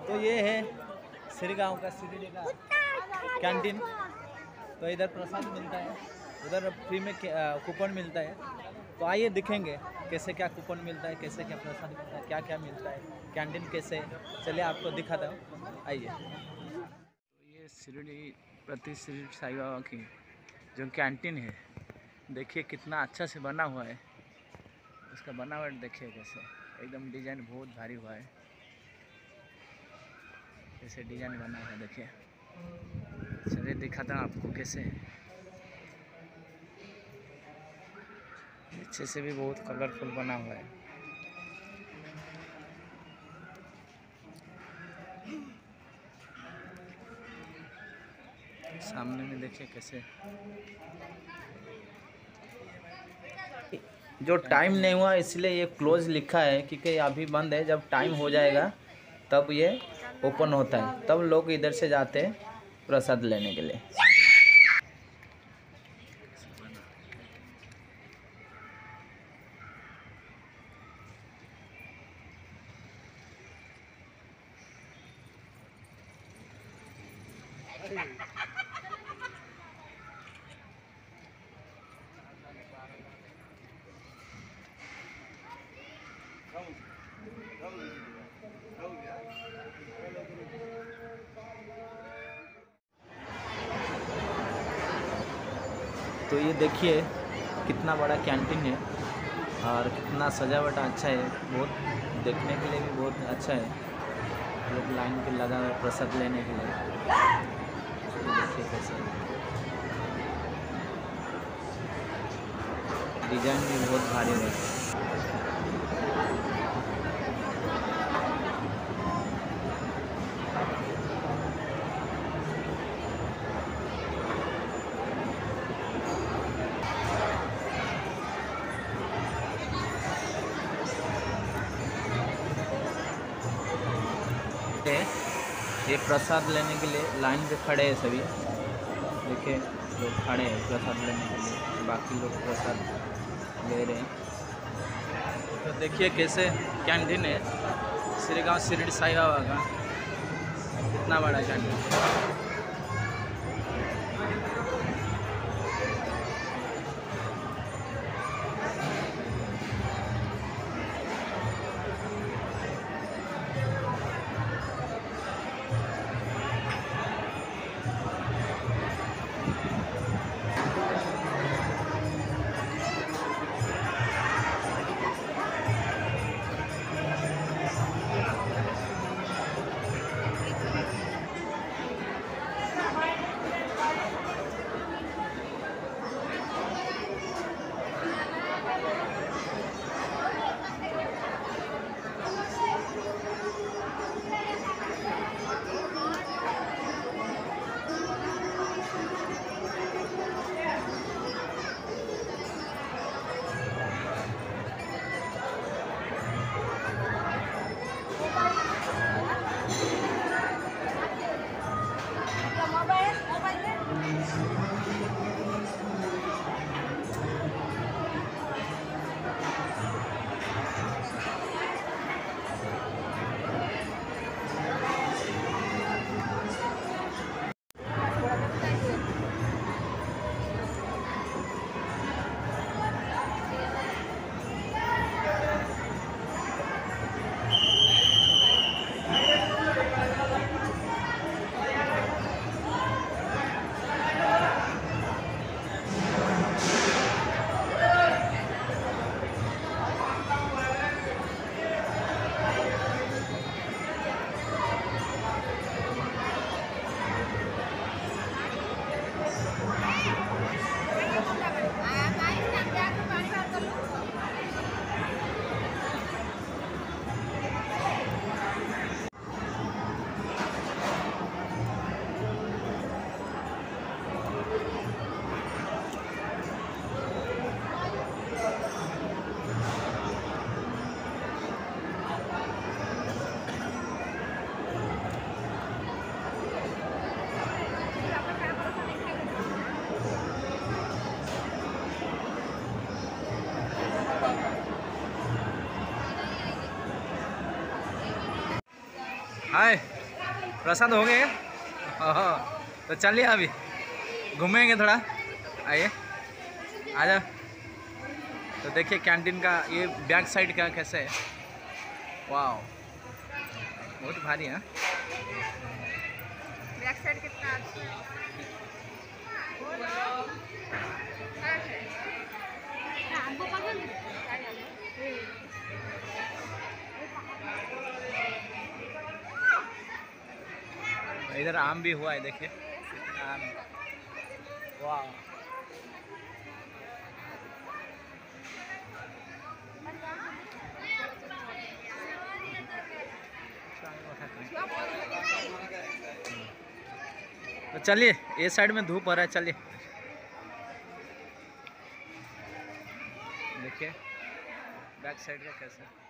तो ये है श्रीगांव का शिरडी का कैंटीन। तो इधर प्रसाद मिलता है, उधर फ्री में कूपन मिलता है। तो आइए दिखेंगे कैसे क्या कूपन मिलता है, कैसे क्या प्रसाद मिलता है, क्या क्या मिलता है, कैंटीन कैसे। चलिए आपको दिखाता हूँ, आइए। तो ये शिरडी प्रति शिरडी साईं बाबा की जो कैंटीन है, देखिए कितना अच्छा से बना हुआ है। उसका बनावट देखिए कैसे, एकदम डिजाइन बहुत भारी हुआ है। कैसे डिजाइन बना हुआ है देखिए। चलिए दिखाता हूँ आपको कैसे। नीचे से भी बहुत कलरफुल बना हुआ है। सामने में देखिए कैसे। जो टाइम नहीं हुआ इसलिए ये क्लोज लिखा है, क्योंकि अभी बंद है। जब टाइम हो जाएगा तब ये ओपन होता है, तब लोग इधर से जाते हैं प्रसाद लेने के लिए। तो ये देखिए कितना बड़ा कैंटीन है और कितना सजावट अच्छा है। बहुत देखने के लिए भी बहुत अच्छा है। लोग लाइन पे लगा हुआ है प्रसाद लेने के लिए। तो देखिए कैसे डिजाइन भी बहुत भारी है। ये प्रसाद लेने के लिए लाइन पे खड़े हैं सभी। देखिए लोग खड़े हैं प्रसाद लेने के लिए, बाकी लोग प्रसाद ले रहे हैं। तो देखिए कैसे कैंटीन है श्रीगांव शिरडी साईं बाबा का। कितना बड़ा कैंटीन। हाय, प्रसाद हो गए? ओहो, तो चलिए अभी घूमेंगे थोड़ा, आइए आ जाओ। तो देखिए कैंटीन का ये बैक साइड का कैसे है, वाह बहुत भारी है। बैक साइड कितना अच्छा है। इधर आम भी हुआ है, देखिए कितना आम, वाह। तो चलिए, ये साइड में धूप हो रहा है, चलिए देखिए बैक साइड का कैसा।